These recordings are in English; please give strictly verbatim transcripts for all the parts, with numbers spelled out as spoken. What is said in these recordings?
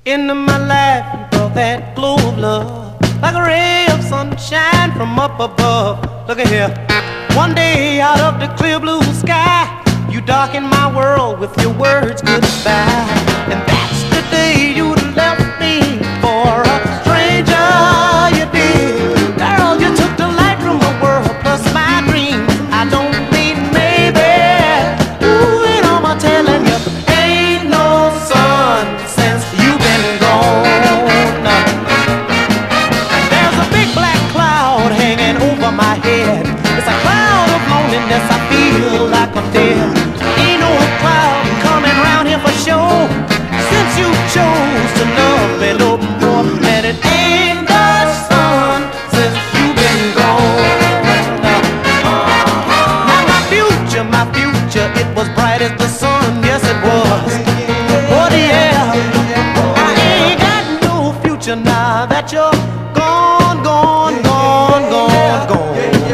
Into my life you brought that glow of love, like a ray of sunshine from up above. Look at here. One day out of the clear blue sky, you darkened my world with your words goodbye. And that's the day you left me for a stranger, you did. Girl, you took the light from the world plus my dreams. I don't mean maybe. Ooh, and I'm telling you, ain't no sun since you've been gone. There's a big black cloud hanging over my head. It's a cloud of loneliness, I feel like I'm dead. Ain't no cloud coming round here for sure, since you chose to love me no more. And it ain't the sun since you've been gone. Now my future, my future, it was bright as the sun, yes it was. Oh yeah, I ain't got no future now that you're gone, gone, gone, gone, gone.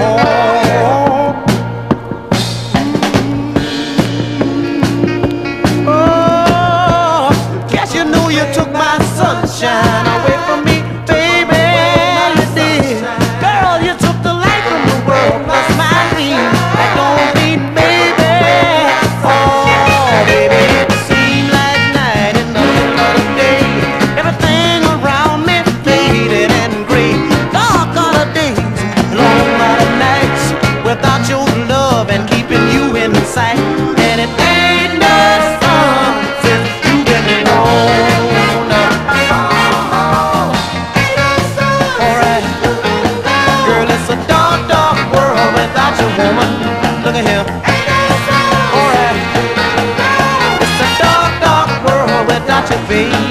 Sunshine away from me, baby, you did. Girl, you took the light from the world plus my dream. That don't mean maybe. Oh, baby, it seemed like night in the middle of the day. Everything around me faded and gray. Dark are the days, long are the nights, without your love and keeping you in sight. And it ain't no sun since you've been gone. Look at here. Alright. It's a dark, dark world without you, baby.